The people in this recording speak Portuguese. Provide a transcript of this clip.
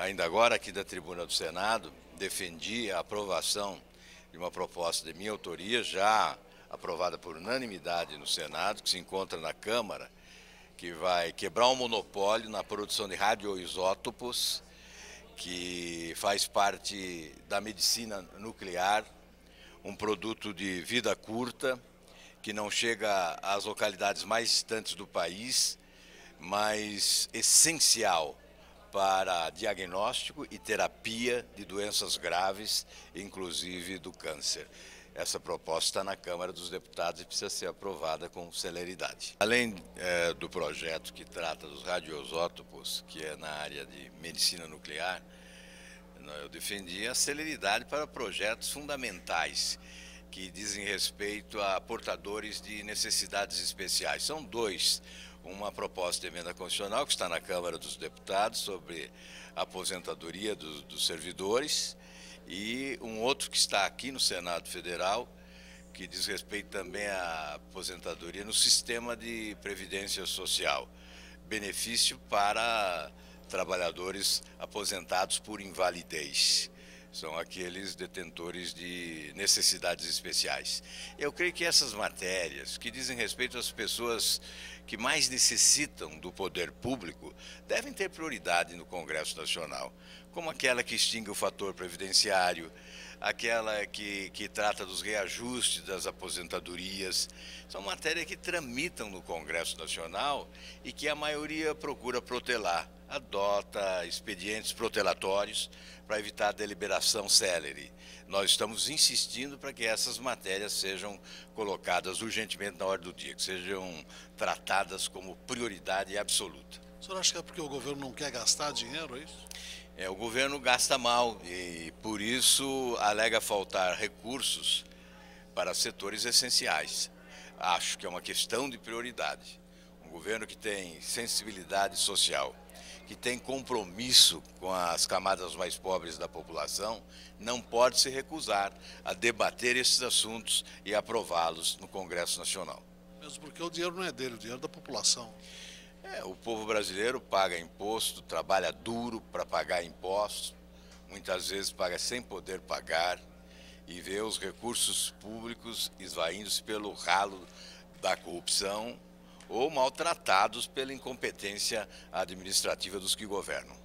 Ainda agora, aqui da tribuna do Senado, defendi a aprovação de uma proposta de minha autoria, já aprovada por unanimidade no Senado, que se encontra na Câmara, que vai quebrar um monopólio na produção de radioisótopos, que faz parte da medicina nuclear, um produto de vida curta, que não chega às localidades mais distantes do país, mas essencial para diagnóstico e terapia de doenças graves, inclusive do câncer. Essa proposta está na Câmara dos Deputados e precisa ser aprovada com celeridade. Além do projeto que trata dos radioisótopos, que é na área de medicina nuclear, eu defendi a celeridade para projetos fundamentais que dizem respeito a portadores de necessidades especiais. São dois. Uma proposta de emenda constitucional que está na Câmara dos Deputados sobre a aposentadoria dos servidores e um outro que está aqui no Senado Federal, que diz respeito também à aposentadoria no sistema de previdência social, benefício para trabalhadores aposentados por invalidez. São aqueles detentores de necessidades especiais. Eu creio que essas matérias, que dizem respeito às pessoas que mais necessitam do poder público, devem ter prioridade no Congresso Nacional, como aquela que extingue o fator previdenciário, aquela que trata dos reajustes das aposentadorias. São matérias que tramitam no Congresso Nacional e que a maioria procura protelar, adota expedientes protelatórios para evitar a deliberação célere. Nós estamos insistindo para que essas matérias sejam colocadas urgentemente na ordem do dia, que sejam tratadas como prioridade absoluta. O senhor acha que é porque o governo não quer gastar dinheiro, é isso? O governo gasta mal e, por isso, alega faltar recursos para setores essenciais. Acho que é uma questão de prioridade. Um governo que tem sensibilidade social, que tem compromisso com as camadas mais pobres da população, não pode se recusar a debater esses assuntos e aprová-los no Congresso Nacional. Mesmo porque o dinheiro não é dele, o dinheiro é da população. O povo brasileiro paga imposto, trabalha duro para pagar impostos, muitas vezes paga sem poder pagar e vê os recursos públicos esvaindo-se pelo ralo da corrupção ou maltratados pela incompetência administrativa dos que governam.